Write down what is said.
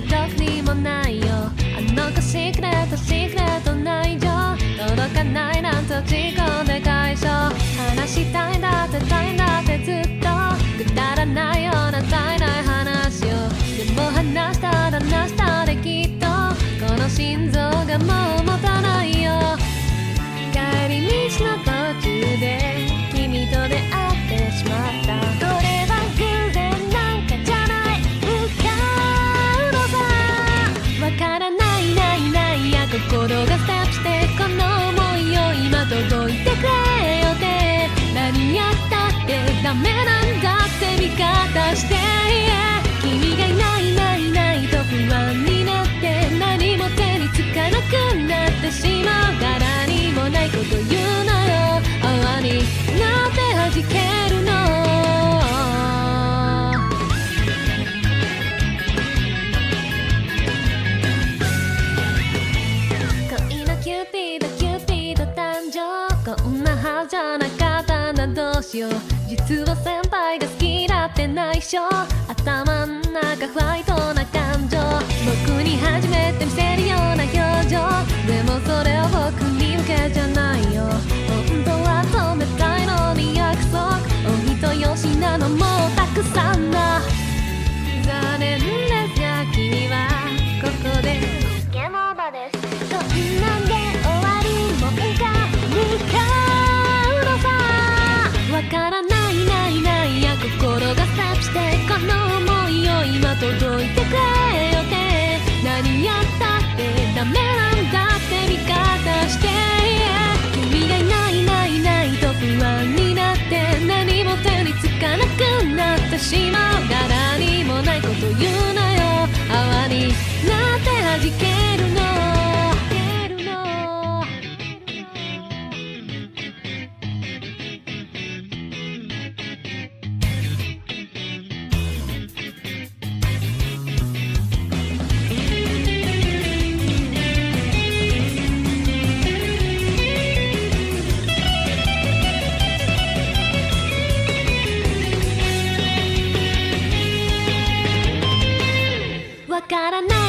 どこにもないよ。あの子シークレットシークレット内情届かないなんと自己で解消。話したいんだってたいんだってずっとくだらないような絶えない話を。でも話したできっとこの心臓がもう持たないよ。帰り道の途中で君と出会ってしまった。それは偶然なんかじゃない向かうのさ。わからないないや心がステップしてこの想いを今届いてくれよって。何やったってダメなんだって味方して、君がいないと不安になって何も手につかなくなってしまう。柄にもないこと言うなよ。泡になって弾けるの。恋のキューピード誕生。こんなはずじゃなかったんだどうしよう。実は先輩が好きだって内緒。頭ん中ファイトな感情。僕に初めて見せるような表情。でもそれを僕に向けじゃないよ。本当は冷たいのに約束。お人よしなのもたくさんだ。残念ですが君はここでゲームオーバーです。そんなんで終わるもんか向かうのさ。わからないや心がスタップしてこの想いを今届いてくれよって。何やったってダメなんだって味方して、君がいないと不安になって何も手につかなくなってしまう。柄にもないこと言うなよ。泡になって弾けるの。わからない